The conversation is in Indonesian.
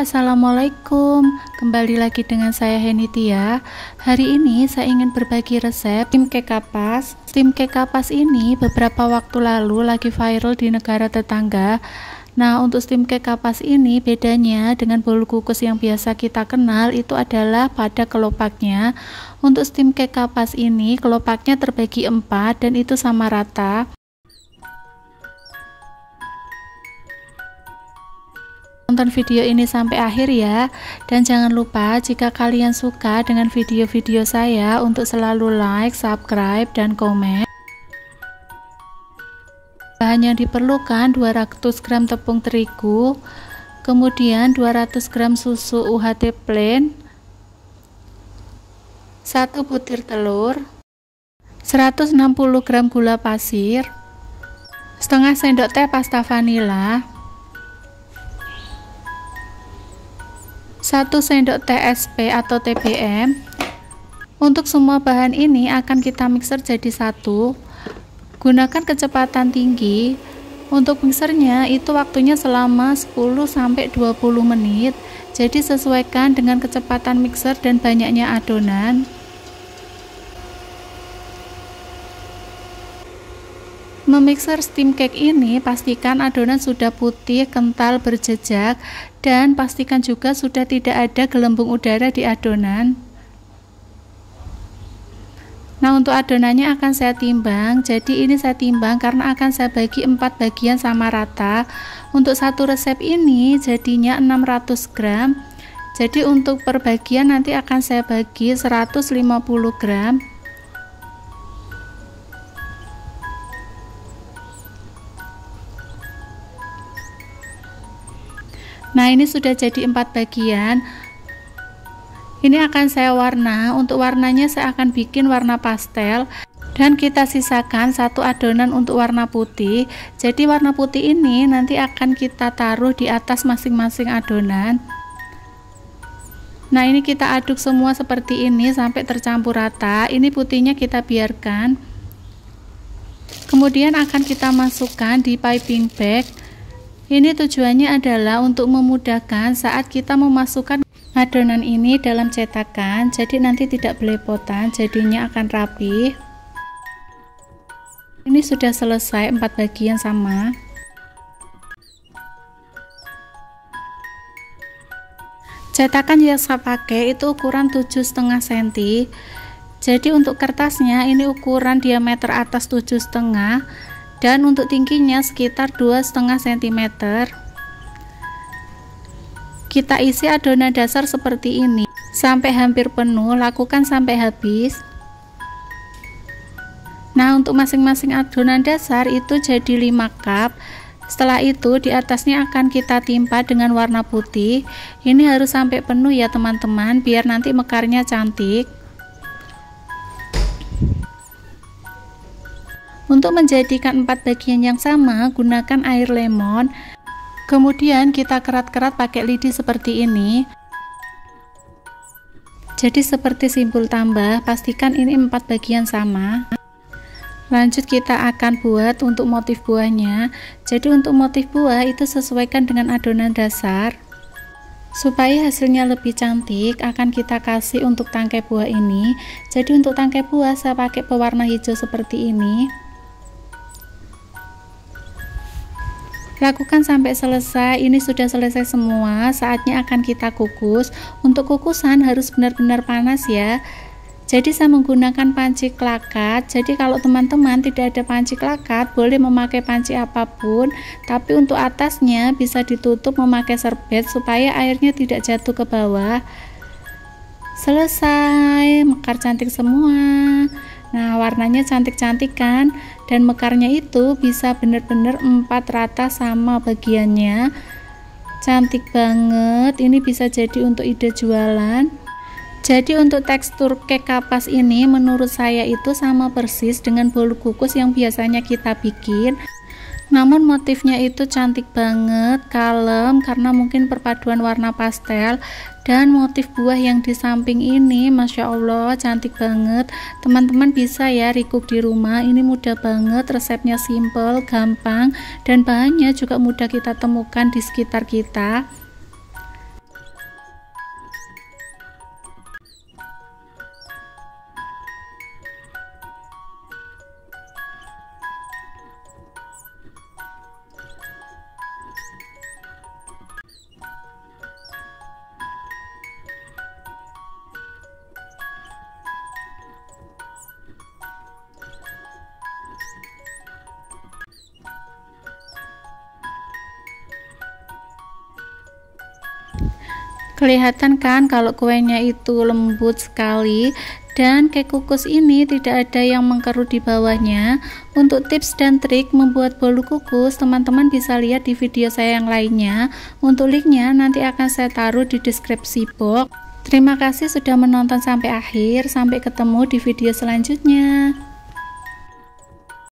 Assalamualaikum. Kembali lagi dengan saya Henitia. Hari ini saya ingin berbagi resep tim cake kapas. Tim cake kapas ini beberapa waktu lalu lagi viral di negara tetangga. Nah, untuk steam cake kapas ini bedanya dengan bolu kukus yang biasa kita kenal itu adalah pada kelopaknya. Untuk steam cake kapas ini kelopaknya terbagi 4 dan itu sama rata. Tonton video ini sampai akhir ya, dan jangan lupa jika kalian suka dengan video-video saya untuk selalu like, subscribe, dan komen. Bahan yang diperlukan 200 gram tepung terigu, kemudian 200 gram susu UHT plain, 1 butir telur, 160 gram gula pasir, setengah sendok teh pasta vanila, 1 sendok teh SP atau TBM. Untuk semua bahan ini akan kita mixer jadi satu. Gunakan kecepatan tinggi. Untuk mixernya itu waktunya selama 10-20 menit. Jadi sesuaikan dengan kecepatan mixer dan banyaknya adonan. Memixer steam cake ini pastikan adonan sudah putih, kental, berjejak, dan pastikan juga sudah tidak ada gelembung udara di adonan. Nah, untuk adonannya akan saya timbang. Jadi ini saya timbang karena akan saya bagi 4 bagian sama rata. Untuk satu resep ini jadinya 600 gram. Jadi untuk per bagian nanti akan saya bagi 150 gram. Nah, ini sudah jadi 4 bagian. Ini akan saya warna. Untuk warnanya saya akan bikin warna pastel, dan kita sisakan 1 adonan untuk warna putih. Jadi warna putih ini nanti akan kita taruh di atas masing-masing adonan. Nah, ini kita aduk semua seperti ini sampai tercampur rata. Ini putihnya kita biarkan. Kemudian akan kita masukkan di piping bag. Ini tujuannya adalah untuk memudahkan saat kita memasukkan adonan ini dalam cetakan, jadi nanti tidak belepotan, jadinya akan rapi. Ini sudah selesai 4 bagian sama. Cetakan yang saya pakai itu ukuran 7,5 cm. Jadi untuk kertasnya ini ukuran diameter atas 7,5, dan untuk tingginya sekitar 2,5 cm. Kita isi adonan dasar seperti ini sampai hampir penuh, lakukan sampai habis. Nah, untuk masing-masing adonan dasar itu jadi 5 cup. Setelah itu di atasnya akan kita timpa dengan warna putih. Ini harus sampai penuh ya teman-teman, biar nanti mekarnya cantik. Untuk menjadikan 4 bagian yang sama, gunakan air lemon. Kemudian kita kerat-kerat pakai lidi seperti ini. Jadi seperti simpul tambah, pastikan ini 4 bagian sama. Lanjut kita akan buat untuk motif buahnya. Jadi untuk motif buah itu sesuaikan dengan adonan dasar. Supaya hasilnya lebih cantik, akan kita kasih untuk tangkai buah ini. Jadi untuk tangkai buah saya pakai pewarna hijau seperti ini. Lakukan sampai selesai. Ini sudah selesai semua, saatnya akan kita kukus. Untuk kukusan harus benar-benar panas ya. Jadi saya menggunakan panci klakat. Jadi kalau teman-teman tidak ada panci klakat, boleh memakai panci apapun, tapi untuk atasnya bisa ditutup memakai serbet supaya airnya tidak jatuh ke bawah. Selesai, mekar cantik semua. Nah, warnanya cantik-cantik kan, dan mekarnya itu bisa benar-benar 4 rata sama bagiannya. Cantik banget. Ini bisa jadi untuk ide jualan. Jadi untuk tekstur cake kapas ini menurut saya itu sama persis dengan bolu kukus yang biasanya kita bikin. Namun motifnya itu cantik banget, kalem karena mungkin perpaduan warna pastel, dan motif buah yang di samping ini Masya Allah cantik banget. Teman-teman bisa ya recook di rumah, ini mudah banget, resepnya simple, gampang, dan bahannya juga mudah kita temukan di sekitar kita. Kelihatan kan kalau kuenya itu lembut sekali, dan cake kukus ini tidak ada yang mengkerut di bawahnya. Untuk tips dan trik membuat bolu kukus, teman-teman bisa lihat di video saya yang lainnya. Untuk linknya nanti akan saya taruh di deskripsi box. Terima kasih sudah menonton sampai akhir. Sampai ketemu di video selanjutnya.